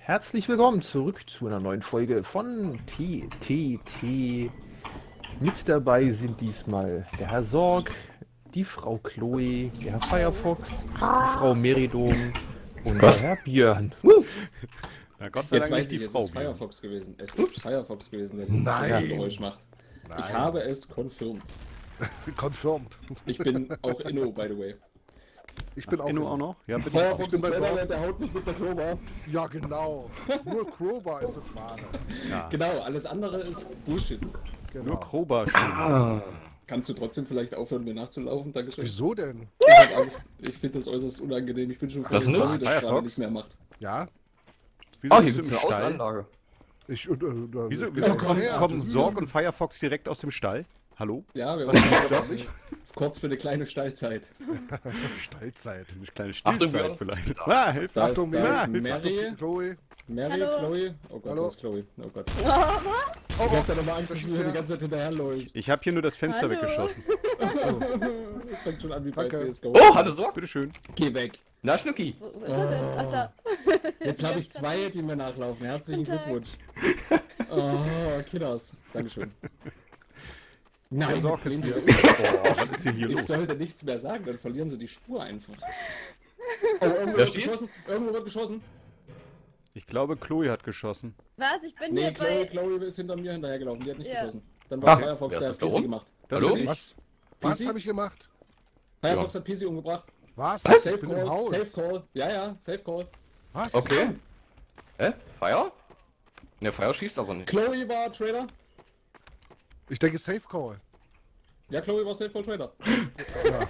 Herzlich willkommen zurück zu einer neuen Folge von TTT. Mit dabei sind diesmal der Herr Sorg, die Frau Chloe, der Herr Firefox, die Frau Meridom und der Herr Björn. Na Gott sei Jetzt Dank weiß ich, die es Frau. ist Firefox gewesen. Es ist Firefox gewesen, der dieses Nein. Geräusch macht. Nein. Ich habe es confirmed. Confirmed. Ich bin auch Inno, by the way. Ich bin auch. Inno auch noch? Ja, bitte. Firefox ist bei Trainer, Sorg. der haut nicht mit der Crowbar. Ja, genau. Nur Crowbar ist das Wahre. Ja. Genau, alles andere ist Bullshit. Genau. Nur Krober schon. Kannst du trotzdem vielleicht aufhören, mir nachzulaufen? Dankeschön. Wieso denn? Ich hab Angst. Ich finde das äußerst unangenehm. Ich bin schon froh, Was dass denn? Chloe das gerade Firefox? nicht mehr macht. Ja? Wieso Oh, bist hier du gibt's im eine Stall? Außenanlage. Wieso kommen Sorg und Firefox direkt aus dem Stall? Hallo? Ja, wir Was waren ist das nicht? kurz für eine kleine Stallzeit. Stallzeit. Eine kleine Achtung, Stillzeit Björn. vielleicht. Ah, hilf Da mir. ist, Achtung, da ist hilf, Mary. Chloe. Mary, Hallo. Chloe. Oh Gott, Hallo. das ist Chloe. Oh Gott. Oh, was? Oh, Ich hab da immer Angst, dass das du ist mir ja- die ganze Zeit hinterherläufst. Ich habe hier nur das Fenster Hallo. weggeschossen. Es fängt schon an wie bei Danke. CSGO. Oh, hallo Sorg. Bitteschön. Geh weg. Na, Schnucki. Wo ist er denn? Ach, da. Jetzt habe ich zwei, die mir nachlaufen. Herzlichen Guten Tag. Glückwunsch. Oh, Kiddos. Dankeschön. Nein, Der Sorg ist Flinte. hier. Boah, was ist denn hier Ich los? sollte nichts mehr sagen, dann verlieren sie die Spur einfach. Oh, irgendwo Wer wird schießt? geschossen. Irgendwo wird geschossen. Ich glaube, Chloe hat geschossen. Was? Ich bin Nee, hier bei... Chloe ist hinter mir hinterhergelaufen. Die hat nicht Ja. geschossen. Dann Ah, war Firefox, wer ist der das hat da PC oben? gemacht. Das Hallo? bin ich. Was? Was PC? habe ich gemacht? Firefox hat PC umgebracht. Was? Was? Ich bin im Call, Haus. Safe Call. Ja, ja, Safe Call. Was? Okay. Fire? Ne, Fire schießt aber nicht. Chloe war Trader. Ich denke Safe Call. Ja, Chloe war Safe Call Trader. Ja.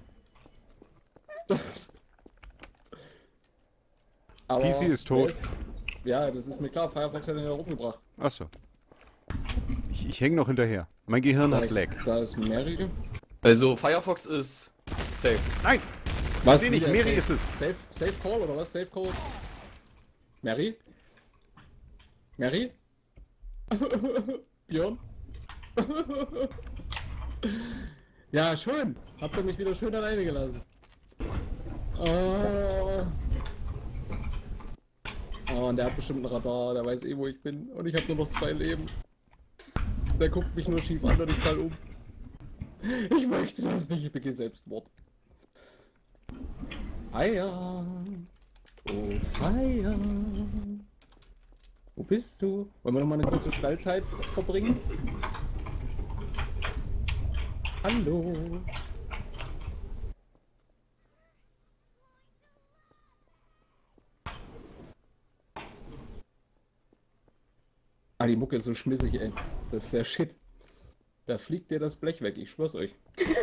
Aber PC ist tot. Ja, das ist mir klar. Firefox hat ihn ja rumgebracht. Achso. Ich hänge noch hinterher. Mein Gehirn Da hat ist, Lag. da ist Mary. Also, Firefox ist safe. Nein! Was? seh nicht, Wieder Mary safe, ist es. Safe Call oder was? Safe Call? Mary? Mary? Björn? Ja, schön. Habt ihr mich wieder schön alleine gelassen. Oh, und der hat bestimmt ein Radar, der weiß eh, wo ich bin. Und ich habe nur noch 2 Leben. Der guckt mich nur schief an und ich fall um. Ich möchte das nicht, ich begehe Selbstmord. Feier. Oh, Feier. Wo bist du? Wollen wir noch mal eine kurze Stallzeit verbringen? Hallo. Ah, die Mucke ist so schmissig, ey. Das ist der Shit. Da fliegt dir das Blech weg, ich schwör's euch.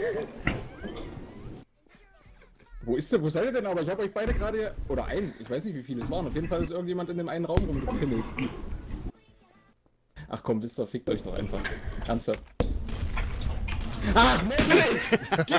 Wo ist der? Wo seid ihr denn aber? Ich habe euch beide gerade hier... Oder einen. Ich weiß nicht, wie viele es waren. Auf jeden Fall ist irgendjemand in dem einen Raum rumgepimmelt. Ach komm, wisst ihr, fickt euch doch einfach. Ernsthaft. Ach, Mensch!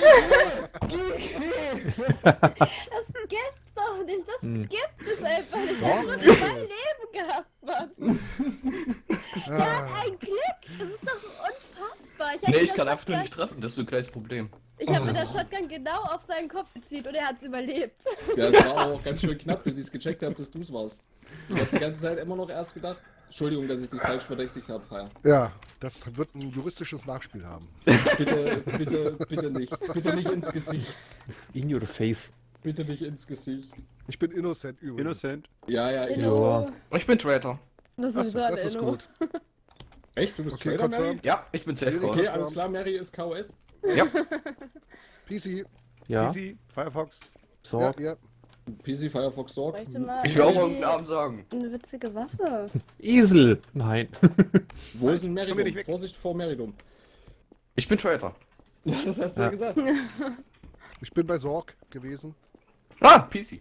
Das gibt's doch nicht. Das gibt es einfach nicht. Doch, Der hat gibt nur 2 es. Leben gehabt, Mann. Der hat Ah, ein Glück. Das ist doch unfassbar. Ich hab Ne, mit ich der kann einfach nur Shotgun- nicht treffen. Das ist so ein kleines Problem. Ich habe mit der Shotgun genau auf seinen Kopf gezielt und er hat's überlebt. Ja, es war aber auch ganz schön knapp, bis ich es gecheckt habe, dass du es warst. Ich habe die ganze Zeit immer noch erst gedacht... Entschuldigung, dass ich dich falsch verdächtigt habe, Feier. ja, das wird ein juristisches Nachspiel haben. Bitte nicht. Bitte nicht ins Gesicht. In your face. Bitte nicht ins Gesicht. Ich bin innocent übrigens. Innocent. Ja, ja, Inno. Ich bin Traitor. Das ist sowieso eine Das ist Inno. gut. Echt? Du bist Okay, Trader, Mary? confirmed. Ja, ich bin Safe Okay, Call. alles klar, Mary ist KOS. Ja. PC. Ja, Easy, Firefox. Ja, Sorg. ja. PC, Firefox, Sorg. Bräuchte mal Ich will auch irgendwie irgendeinen Namen sagen. eine witzige Waffe. Esel. Nein. Wo ist denn Komm hier nicht Meridum? weg. Vorsicht vor Meridum. Ich bin Traitor. Ja, das hast du ja gesagt. Ich bin bei Sorg gewesen. Ah, PC.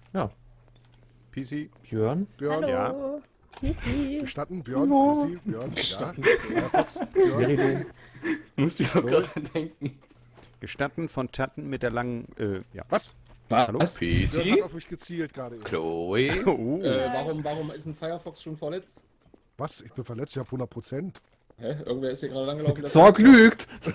PC. Björn. Björn. Hallo. Easy. Gestatten, Björn, Hallo. PC, Björn, Gestatten. ja, Firefox, Björn, Meridum. Musste ich auch gerade dran denken. Gestatten von Tatten mit der langen, ja. Was? Hallo? Was? Björn hat PC. auf mich gezielt gerade eben. Chloe. Oh. Warum ist ein Firefox schon verletzt? Was? Ich bin verletzt, ich habe 100%. Hä? Irgendwer ist hier gerade langgelaufen. der Sorg verletzt lügt!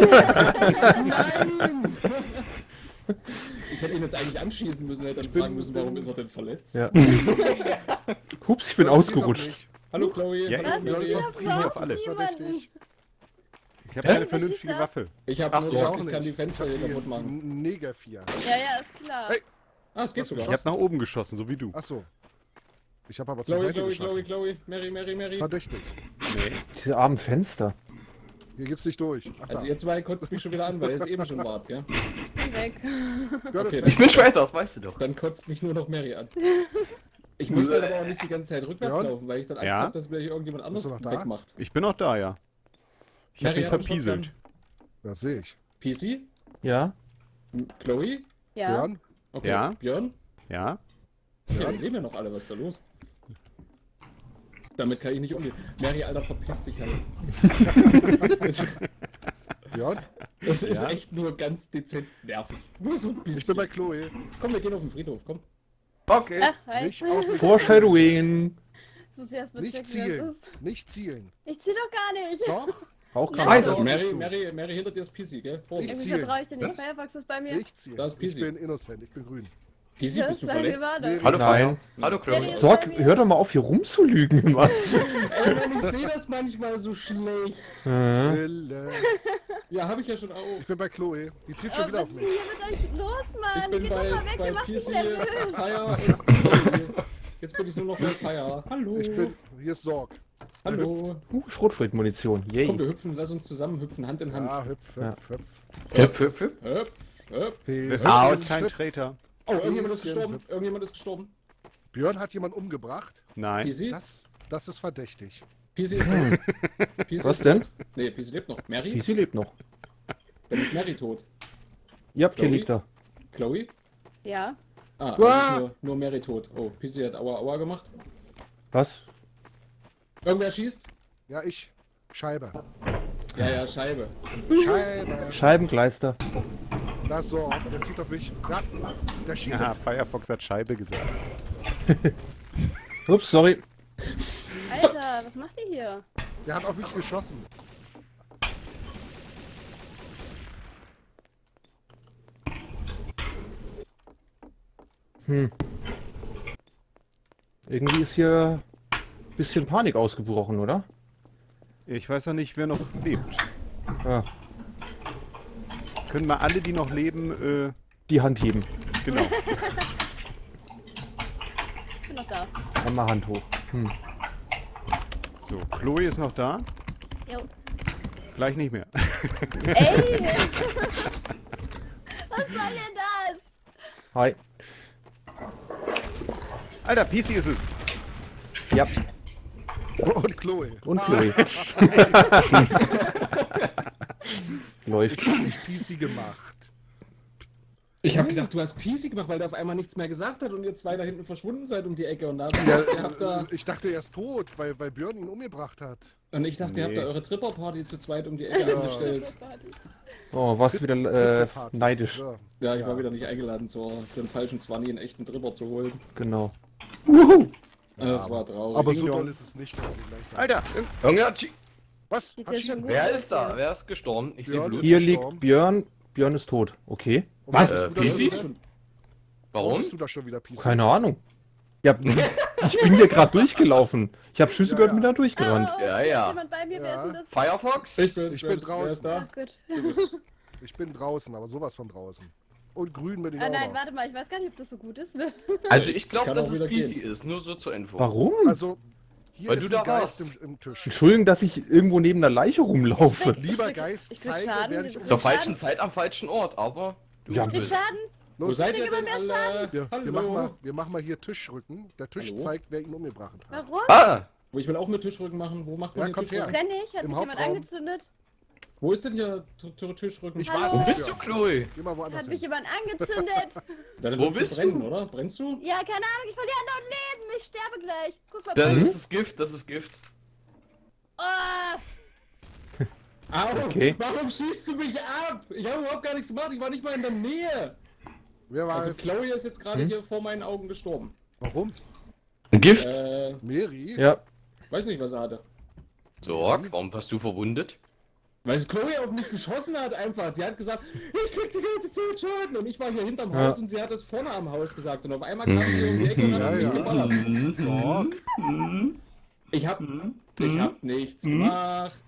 Nein! Ich hätte ihn jetzt eigentlich anschießen müssen, hätte dann fragen müssen, warum ist er denn verletzt? Ja. Hups, ich bin Das geht doch ausgerutscht. nicht. Hallo Chloe. Ja, Hallo, Was? ich Chloe. Ich zieh hier auf hab alle. Das ist verdächtig. Ich habe keine Hä? vernünftige Waffe. Ich habe Ach nur so. gesagt, Auch ich nicht. kann die Fenster hier kaputt machen. Ein Negervieh. Ja, ja, ist klar. Hey. Ah, es geht Was sogar. Ich habe nach oben geschossen, so wie du. Ach so. Ich habe aber zur Chloe, Seite Chloe, geschossen. Chloe, Chloe, Mary, Mary, Das ist Mary. verdächtig. Diese armen Fenster. Hier geht's nicht durch. Ach, Also da. ihr zwei kotzt mich schon wieder an, weil ihr es eben schon wart, gell? Bin weg. Ja, das Okay, ist Ich bin später, das weißt du doch. Dann kotzt mich nur noch Mary an. Ich möchte dann aber auch nicht die ganze Zeit rückwärts Björn? laufen, weil ich dann Angst Ja? habe, dass mir hier irgendjemand anderes Bist du noch da? wegmacht. Ich bin noch da, ja. Ich habe Mary mich hat einen verpieselt. Shotgun. Das sehe ich. PC? Ja? Chloe? Ja. Björn? Okay. Ja? Björn? Ja? Ja, die leben ja noch alle, was ist da los? Damit kann ich nicht umgehen. Mary, Alter, verpiss dich halt. Björn? Das ist Ja? echt nur ganz dezent nervig. Nur so ein bisschen. Ich bin bei Chloe. Komm, wir gehen auf den Friedhof, komm. Okay. Ach, hi. Nicht auf mich Foreshadowing. Das muss ich erst mal Nicht checken, zielen. was ist. Nicht zielen. Ich zieh doch gar nicht. Doch. Auch Scheiße. gerade. Mary, hinter dir ist PC, gell? Vorsicht. Ich Irgendwie zielen. vertraue ich dir nicht. Was? Firefox ist bei mir. Nicht zielen. Da ist Ich Pisi. bin innocent. Ich bin grün. PC, Das bist du ist eine verletzt? Warte. Hallo Nein. Fire. Hallo Chloe. Jenny. Sorg, hör doch mal auf, hier rumzulügen immer. Ey, Mann, ich sehe das manchmal so schlecht. Wille. Ja, habe ich ja schon auch. Ich bin bei Chloe. Die zielt schon Oh, wieder was auf ist mich. denn hier mit euch los, Ich Mann? bin Geht doch bei mal weg, ihr macht mich PC, nervös. Fire und Chloe. Jetzt bin ich nur noch bei Fire. Hallo. Ich bin. Hier ist Sorg. Hallo. Schrotflintmunition. Komm, Yay. wir hüpfen, lass uns zusammen hüpfen, Hand in Hand. Ja, hüpf, hüpf, hüpf. Hüpf, hüpf, hüpf. Hüpf, hüpf. Ah, Hüpf, ist kein hüpf. Traitor. Oh, irgendjemand ist Bisschen gestorben. hüpf. Irgendjemand ist gestorben. Björn hat jemanden umgebracht. Nein. PC? Das ist verdächtig. PC ist tot. PC Was ist denn? tot. Nee, PC lebt noch. Mary? Easy lebt noch. Dann ist Mary tot. Ja, hier Chloe? liegt er. Chloe? Ja. Ah, Uah! also ist nur Mary tot. Oh, PC hat Aua Aua gemacht. Was? Irgendwer schießt? Ja, ich. Scheibe. Ja, ja, Scheibe. Scheibe. Scheibengleister. Da ist Sorg. Der zieht auf mich. Ja, der schießt. Ja, Firefox hat Scheibe gesagt. Ups, sorry. Alter, was macht ihr hier? Der hat auf mich geschossen. Irgendwie ist hier ein bisschen Panik ausgebrochen, oder? Ich weiß ja nicht, wer noch lebt. Ja, Können wir alle, die noch leben, die Hand heben. genau. Ich bin noch da. Einmal Hand hoch. So, Chloe ist noch da. Jo. Gleich nicht mehr. Ey! Was soll denn das? Hi. Alter, PC ist es. Ja, Und Chloe. und Chloe. Läuft. Ich PC gemacht. Ich habe gedacht, du hast PC gemacht, weil der auf einmal nichts mehr gesagt hat und ihr zwei da hinten verschwunden seid um die Ecke und da ihr habt da Ich dachte, er ist tot, weil Björn ihn umgebracht hat. und ich dachte, ihr habt da Nee. eure Tripper-Party zu zweit um die Ecke angestellt. Oh, warst du wieder Tripperparty. neidisch. So. Ja, ich war wieder nicht eingeladen, für den falschen 20 einen echten Tripper zu holen. Genau. Das war traurig. Aber so Ding doll dong. ist es nicht. kann ich gleich sagen. Alter, Irgendwer hat Was? Geht's Hat jetzt schon sie- gut? Wer los ist da? hier? Wer ist gestorben? Ich sehe Björn Blut. Hier gestorben. liegt Björn. Björn ist tot. Okay. Was? Bist du da PC? schon wieder? Warum? Bist du da schon wieder PC? Keine Ahnung. Ja, ich bin hier gerade durchgelaufen. Ich habe Schüsse Ja, gehört ja. und bin da durchgerannt. Oh, Ja, ist ja. jemand bei mir? Wer ist denn das? Firefox? Ich bin Ich bin Wer ist draußen. da? Ach gut. Du bist. Ich bin draußen, aber sowas von draußen. Und grün bin ich Ah auch nein, noch. warte mal, ich weiß gar nicht, ob das so gut ist. Ne? Also ich glaube, Kann dass auch es wieder PC gehen. ist. Nur so zur Info. Warum? Also, hier Weil ist du ein da Geist warst. im Tisch. Entschuldigung, dass ich irgendwo neben der Leiche rumlaufe. Lieber Ich krieg- Geist, ich krieg zeige, Schaden, werde ich wir- um... Zur falschen Zeit am falschen Ort, aber du Ja, Ich krieg bist. Schaden. Wo Los, seid ihr krieg denn immer mehr alle? wir machen mal hier Tischrücken. Der Tisch Hallo? zeigt, wer ihn umgebracht hat. Warum? Ah! Wo ich will auch mit Tischrücken machen. Wo macht man Ja, den kommt her. Tischrücken? Brenne ich? Hat Im mich jemand Hauptraum. angezündet? Wo ist denn hier Tischrücken? Ich Hallo? weiß Wo nicht. bist du, Chloe? Geh mal woanders Hat mich hin. jemand angezündet? Dann Wo willst bist brennen, du? oder? Brennst du? Ja, keine Ahnung, ich verliere andauernd Leben. Ich sterbe gleich. Guck mal, Das bei ist das Gift, das ist Gift. Oh, Au! Okay. Warum schießt du mich ab? Ich habe überhaupt gar nichts gemacht. Ich war nicht mal in der Nähe. Wer war Also es? Chloe ist jetzt gerade hier vor meinen Augen gestorben. Warum? Ein Gift? Mary? Ja, Weiß nicht, was er hatte. Sorg, warum hast du verwundet? Weil Chloe auf mich geschossen hat einfach. Die hat gesagt, ich krieg die ganze Zeit Schaden. Und ich war hier hinterm Haus und sie hat es vorne am Haus gesagt. Und auf einmal kam sie um die Ecke und hat mich geballert. Sorg. Ich hab nichts gemacht.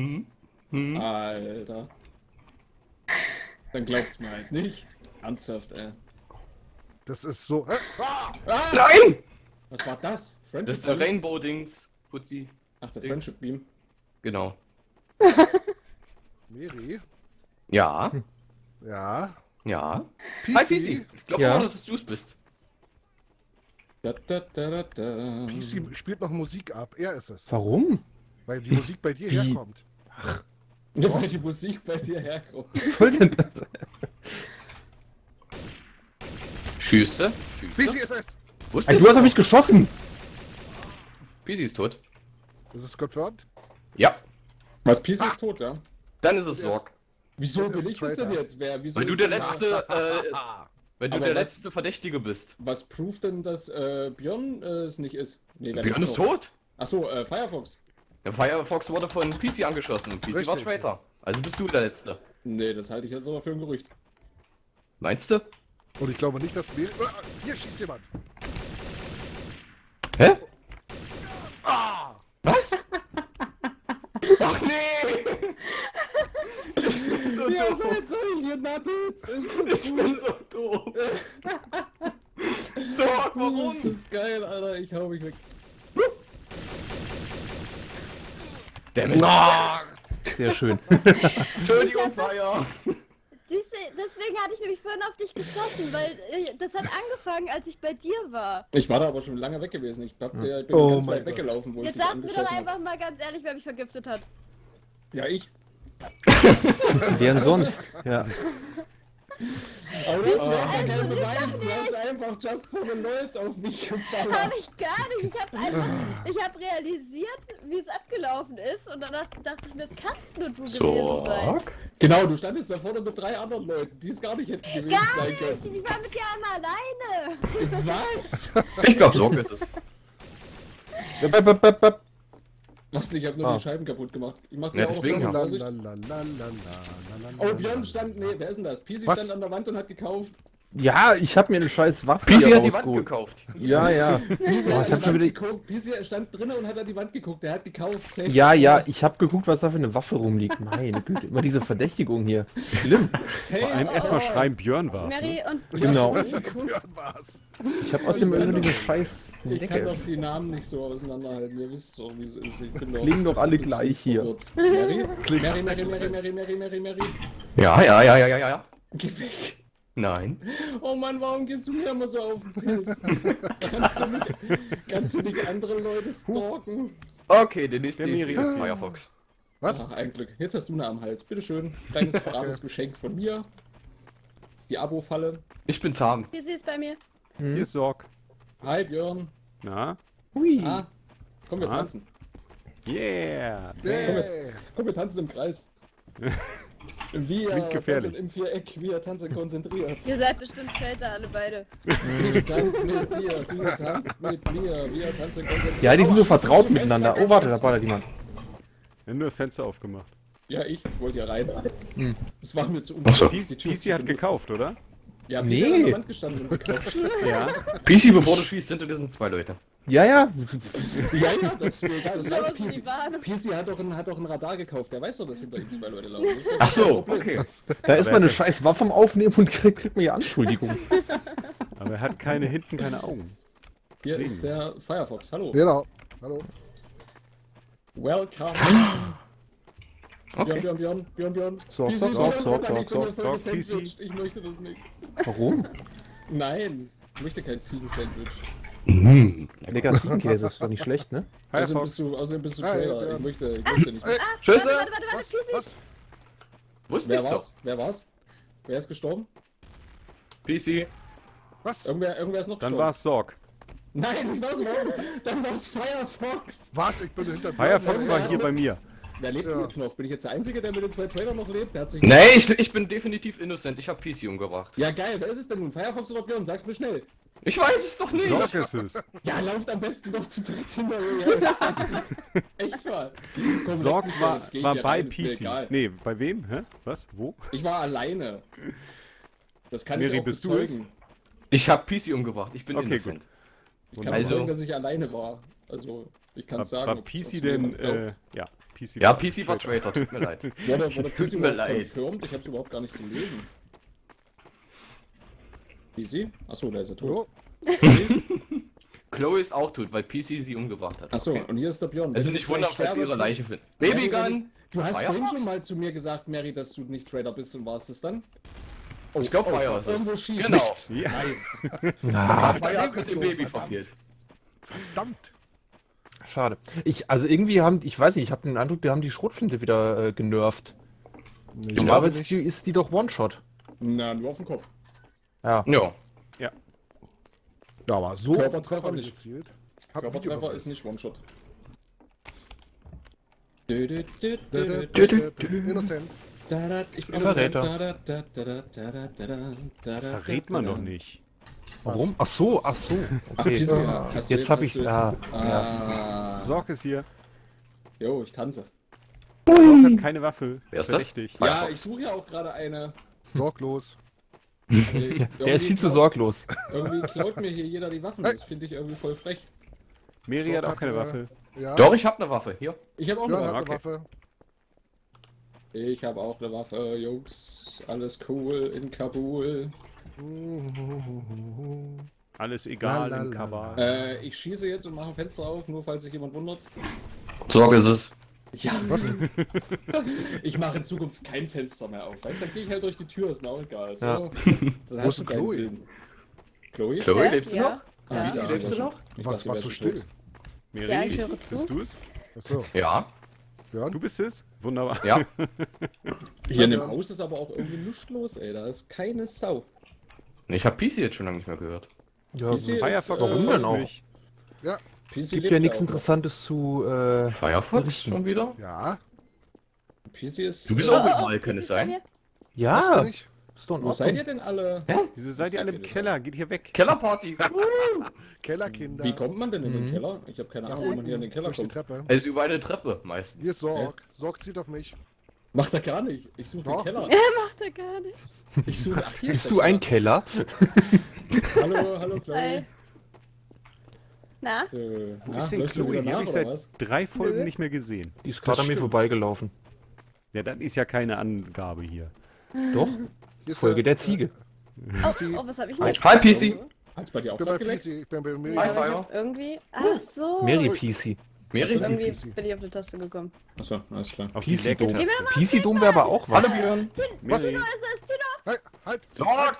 Alter. Dann glaubt's mir halt nicht. Ernsthaft, ey. Das ist so. Nein! Was war das? Friendship Das ist der Beam? Rainbow-Dings. Putzi. Ach, der Friendship Beam. Genau. Mary? Ja. Ja. Ja. Hi, PC? PC. Ich glaube Ja. auch, dass es du bist. PC spielt noch Musik ab. Er ist es. Warum? Weil die Musik bei dir Wie? herkommt. Ja, weil die Musik bei dir herkommt. Was soll denn das? Schüsse. PC ist es! Wusstest Du hast auf mich geschossen! PC ist tot. Das ist confirmed? Ja. Was, Peace ist tot, ja? Dann ist es Sorg. Wieso Das ist bin ich das denn Traitor. jetzt? Wieso Weil du ist der denn- letzte, weil du Aber der was- letzte Verdächtige bist. Was proved denn, dass Björn es nicht ist? Nee, wer Björn nicht ist noch? tot. Achso, Firefox. Der Firefox wurde von PC angeschossen und PC war Richtig. Traitor. Also bist du der Letzte. Nee, das halte ich jetzt aber für ein Gerücht. Meinst du? Und ich glaube nicht, dass Mary. Hier schießt jemand! Hä? Was? Ach nee! So Ja, doof. solche Nuggets! Ist Ich bin so doof. Sorg, warum? Das ist geil, Alter. Ich hau mich weg. Dammit. Sehr schön. Entschuldigung, Fire. Deswegen hatte ich nämlich vorhin auf dich geschossen, weil das hat angefangen, als ich bei dir war. Ich war da aber schon lange weg gewesen. Ich bin Oh ganz mein weit Gott. weggelaufen, wo ich Jetzt dich sag mir doch angeschossen einfach hab. mal ganz ehrlich, wer mich vergiftet hat. Ja, ich. Wer denn sonst? Ja. Aber das wäre ja also, kein ich Beweis. dachte Du hast nicht. einfach just for the lulz auf mich geballert. Habe ich gar nicht. Ich habe realisiert, wie es abgelaufen ist und danach dachte ich mir, das kannst nur du gewesen sein. Sorg. Genau, du standest da vorne mit 3 anderen Leuten, die es gar nicht hätten gewesen Gar sein nicht. können. Ich war mit dir einmal alleine. Was? Ich glaube, Sorg ist es. Was nicht, ich hab nur Ah. die Scheiben kaputt gemacht. Ich mach die Ja, auch deswegen noch ja. Vorsicht. Oh, Björn stand, nee, wer ist denn das? Pisi Was? stand an der Wand und hat gekauft. Ja, ich hab mir eine scheiß Waffe PC hier hat die Wand rausgeholt. gekauft. Ja, ja. Pisi Boah, hat ich an hab die schon Wand wieder... geguckt. Pisi stand drinnen und hat an die Wand geguckt. Der hat gekauft. Safe. Ja, ja, ich hab geguckt, was da für eine Waffe rumliegt. Meine Güte, immer diese Verdächtigung hier. Schlimm. Safe. Vor allem erstmal schreien, Björn war's. Ne? Mary und Genau. Björn war's. Ich hab außerdem irgendwie diese scheiß Ich kann Decke. doch die Namen nicht so auseinanderhalten. Ihr wisst doch, wie es ist. Ich bin Klingen doch alle ein bisschen gleich hier. verwirrt. Mary. Ja. Geh weg. Nein. Oh Mann, warum gehst du mir immer so auf den Piss? kannst du nicht andere Leute stalken? Okay, der nächste Der Miri ist ist Firefox. Was? Ach, ein Glück. Jetzt hast du eine am Hals. Bitteschön. Kleines separates Geschenk von mir. Die Abo-Falle. Ich bin zahm. wie sie ist bei mir. Hier ist Sorg. Hi Björn. Na? Hui. Ah, komm, wir Ah. tanzen. Yeah. Hey. Komm, wir tanzen im Kreis. Wir Klingt gefährlich. tanzen im Viereck, wir tanzen konzentriert. Ihr seid bestimmt Traitor, alle beide. Ich tanze mit dir, du tanzt mit mir, wir tanzen konzentriert. Ja, die sind so Oh, vertraut die miteinander. Fenster Oh, warte, da geöffnet. ballert jemand. Wir haben nur Fenster aufgemacht. Ja, ich wollte ja rein. Es war mir zu Achso. die Tür PC zu hat benutzen. gekauft, oder? Ja, Nee. PC hat an der Wand gestanden und gekauft. Ja. PC, bevor du schießt, hinter dir sind 2 Leute. Ja, ja. Ja, das ist mir egal. Das So weiß ist die PC. Warnung. PC hat doch ein Radar gekauft. Der weiß doch, dass hinter ihm 2 Leute laufen. Das ist ja Ach so, kein Problem. okay. Da ist man eine scheiß Waffe am Aufnehmen und kriegt mir hier Anschuldigung. Aber er hat hinten keine Augen. Hier Deswegen. ist der Firefox. Hallo. Genau. Hallo. Welcome. Okay. Björn. So, PC, so, Björn, so, Björn, so, ich bin so, hier voll so, gesandwiched. Ich möchte das nicht. Warum? Nein, ich möchte kein Ziegen-Sandwich. Lecker Ziegenkäse ist doch nicht schlecht, ne? Firefox. Außerdem bist du Hi, Trailer. Björn. Ich möchte nicht. Tschüss. Warte, PC. Was? Wusste Wer ich's doch. war's? Wer ist gestorben? PC. Was? Irgendwer ist noch Dann gestorben. war es Sorg. Nein, ich war's morgen. Dann war's Firefox. Was? Ich bin hinter Firefox war hier bei mir. Wer lebt denn jetzt noch? Bin ich jetzt der Einzige, der mit den 2 Trailern noch lebt? Der hat sich Nee, ich bin definitiv innocent. Ich hab PC umgebracht. Ja geil, wer ist es denn nun? Firefox oder Björn? Sag's mir schnell. Ich weiß es doch nicht. Sorg ist es. Ja, lauft am besten doch zu dritt hinter mir. Ja, echt mal. Komm, Sorg leck mich war, doch, jetzt geh ich war hier bei rein, ist mir PC. egal. Nee, bei wem? Hä? Was? Wo? Ich war alleine. Das kann Mary, ich auch bist du bezeugen. Ich hab PC umgebracht. Ich bin Okay, innocent. Ich kann Also- bezeugen, dass ich alleine war. Also, ich kann sagen. War ob's PC mir denn, jemand glaubt. ja, PC Ja, PC war Traitor. Tut mir leid. Wurde Tut PC mir überhaupt leid. confirmed? Ich hab's überhaupt gar nicht gelesen. PC? Achso, der ist ja tot. Chloe ist auch tot, weil PC sie umgebracht hat. Achso, Okay. und hier ist der Björn. Also Wenn nicht ich gleich wundern, falls sie sterbe, ihre Leiche finden. Mary, Babygun! Du hast Firefox? vorhin schon mal zu mir gesagt, Mary, dass du nicht Trader bist und warst es dann? Oh, Ich glaub, Fire ist es. irgendwo schießt. Genau. Ja. Nice. Fire hat mit dem Baby verfehlt. Verdammt. Schade. Also irgendwie ich weiß nicht, ich habe den Eindruck, die haben die Schrotflinte wieder genervt. Nee, Ich glaube, ist die doch One-Shot. Na, nur auf den Kopf. Ja. Ja. Ja, aber so Körpertreffer auf den Kopf nicht. gezielt. Hab Körpertreffer Video ist nicht One-Shot. Innocent. Ich bin Verräter. Das verrät man doch nicht. Warum? Ach so. Ach, Okay. Pisse, ja. Hast du Jetzt habe ich. hast du Ja. Ah. Sorg ist hier. Jo, ich tanze. Sorg hat keine Waffe. Wer ist das? Richtig. Ja, Firefox. ich suche ja auch gerade eine. Sorglos. Der ist viel zu sorglos. Irgendwie klaut mir hier jeder die Waffen. Das finde ich irgendwie voll frech. Mary Sorg hat auch hat, keine Waffe. Ja. Doch, ich hab eine Waffe. Hier. Ich habe auch Björn eine hat Waffe. eine Waffe. Ich habe auch eine Waffe, Jungs. Alles cool in Kabul. Alles egal La, la, im la, Kabal. Ich schieße jetzt und mache Fenster auf, nur falls sich jemand wundert. Sorge ist es. Ja. Ich mache in Zukunft kein Fenster mehr auf. Weißt du, dann gehe ich halt durch die Tür, ist mir auch egal. So, Ja. dann Wo hast ist du denn deinen Chloe? Willen. Chloe? Chloe, Ja, lebst du ja. noch? Ja. Wie lebst du noch? Ich Was dachte, warst die du wäre still? Mary, Ja, ich höre zu. bist du es? Achso. Ja. Björn? Du bist es? Wunderbar. Ja. Hier in dem Haus ist aber auch irgendwie nichts los, ey. Da ist keine Sau. Ich hab PC jetzt schon lange nicht mehr gehört. Ja, PC es Firefox, warum denn auch? nicht. PC gibt ja nichts Interessantes zu. Firefox schon wieder? Ja. PC ist. Du bist Oh, auch oh, überall, ist kann es es bei sein? mir? Was Ja, bin ich? ist doch in Wo seid ihr Ordnung. denn alle? Wieso seid ihr alle im Keller? Geht hier weg. Kellerparty. Kellerkinder. Wie kommt man denn in den Keller? Ich habe keine Nach Ahnung, wie man hier in den unten, Keller durch die kommt. Treppe. Es ist überall eine Treppe, meistens. Hier ist Sorg. Sorg zieht auf mich. Macht er gar nicht. Ich suche den Doch. Keller. Macht er gar nicht. Ich suche. Ach, hier ist Bist der du ein Keller? Hallo, Chloe. Hi. Na? Wo ist denn Chloe? Die habe ich seit 3 Folgen Nö. nicht mehr gesehen. Die ist gerade an mir stimmt. vorbeigelaufen. Ja, das ist ja keine Angabe hier. Doch, Hier ist Folge der Ziege. Oh, was habe ich denn? Hi, PC. Hat's bei dir auch Ich bin bei gerade geleckt? PC. Ich bin bei mir. Hi, Ja, Fire. ich hab irgendwie. Ach so. Mary PC. Mary. Irgendwie PC. bin ich auf eine Taste gekommen. Achso, alles klar. Auf die PC-Dom. Leck-Taste. PC-Dom wäre aber auch was. Hallo Björn. Mary. Tino ist es, Tino! Halt, halt. Sorg!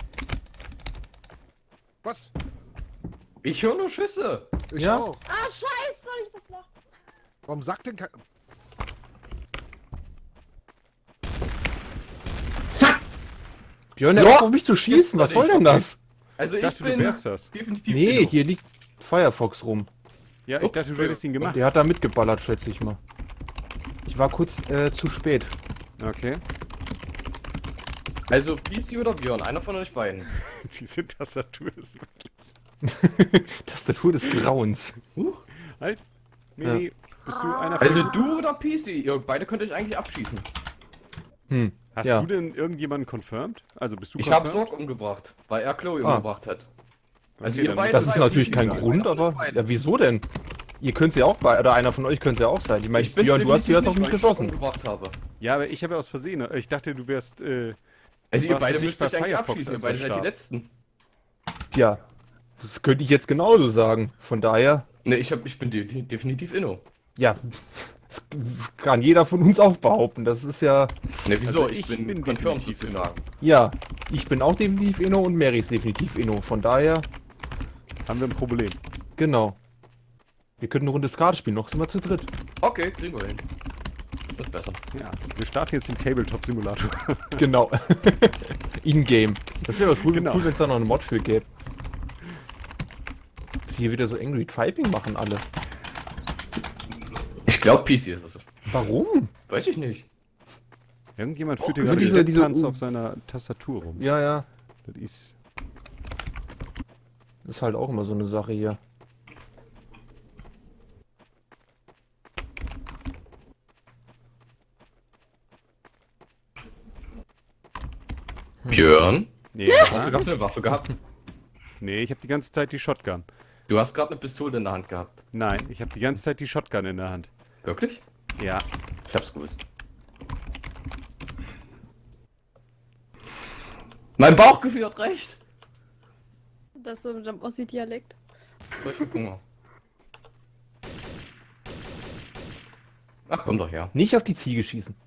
Was? Ich höre nur Schüsse. Ich Ja. auch. Ah, scheiße! Ich muss noch. Warum sagt denn kein... Björn, So. der hat auf mich zu schießen. Was soll denn das? Also Ich ich dachte, du bin wärst das. definitiv Nee, Inno. hier liegt Firefox rum. Ja, ich dachte, du hättest ihn gemacht. Der hat da mitgeballert, schätze ich mal. Ich war kurz zu spät. Okay. Also PC oder Björn, einer von euch beiden. Diese Tastatur ist... Tastatur des Grauens. Halt. Mary, bist du einer Also von... du oder PC? Ihr beide könnt euch eigentlich abschießen. Hm. Hast ja. du denn irgendjemanden confirmed? Also bist du Ich habe confirmed? Sorg umgebracht, weil er Chloe Ah. umgebracht hat. Also Okay, ihr dann beide Das ist seid natürlich PC kein sein. Grund, aber. Ja, wieso denn? Ihr könnt ja auch bei. Oder einer von euch könnte ja auch sein. Ich meine, Ich bin's Björn, du hast definitiv auf mich weil ich Sorg geschossen. umgebracht habe. Ja, aber ich habe ja aus Versehen... Ich dachte, du wärst... Also ihr warst beide du müsst nicht euch bei eigentlich Firefox, abschießen, ihr als beide er seid die starb? Letzten. Ja. Das könnte ich jetzt genauso sagen. Von daher. Ne, ich bin definitiv Inno. Ja. Das kann jeder von uns auch behaupten. Das ist ja. Ne, wieso? Also ich ich bin bin confirmed definitiv sozusagen. Ja. Ich bin auch definitiv Inno und Mary ist definitiv Inno. Von daher. Haben wir ein Problem. Genau. Wir könnten eine Runde Skat spielen. Noch sind wir zu dritt. Okay, kriegen wir hin. Wird besser. Ja, wir starten jetzt den Tabletop-Simulator. Genau. In-game. Das wäre cool, Genau. cool wenn es da noch eine Mod für gäbe. Dass hier wieder so Angry Typing machen alle. Ich glaube PC ist es. Warum? Weiß ich nicht. Irgendjemand führt hier über gerade diese Tanz auf seiner Tastatur rum. Ja, ja. Das ist... Das ist halt auch immer so eine Sache hier. Björn? Nee, Hast du gerade eine Waffe gehabt? nee, ich habe die ganze Zeit die Shotgun. Du hast gerade eine Pistole in der Hand gehabt. Nein, ich habe die ganze Zeit die Shotgun in der Hand. Wirklich? Ja. Ich hab's gewusst. Mein Bauchgefühl hat recht. Das so mit dem Ossi-Dialekt. Ich hab Hunger. Ach, komm doch her. Nicht auf die Ziege schießen.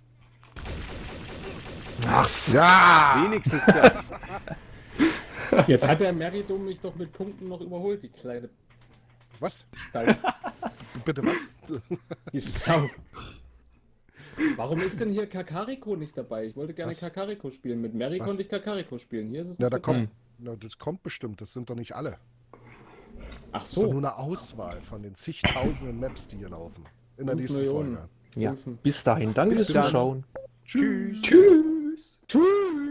Ach, ja! Wenigstens das. Jetzt hat der Meridum mich doch mit Punkten noch überholt, die kleine Was? Sau. Bitte was? Die Sau. Warum ist denn hier Kakariko nicht dabei? Ich wollte gerne Was? Kakariko spielen. Mit Mary Was? konnte ich Kakariko spielen. Hier ist es Ja, noch da total. kommt. Na, das kommt bestimmt, das sind doch nicht alle. Ach Das ist doch nur so. eine Auswahl von den zigtausenden Maps, die hier laufen. In der 5 nächsten Millionen. Folge. Ja. Prüfen. Bis dahin, danke Bis fürs dann. Zuschauen. Tschüss. Tschüss. Tschüss.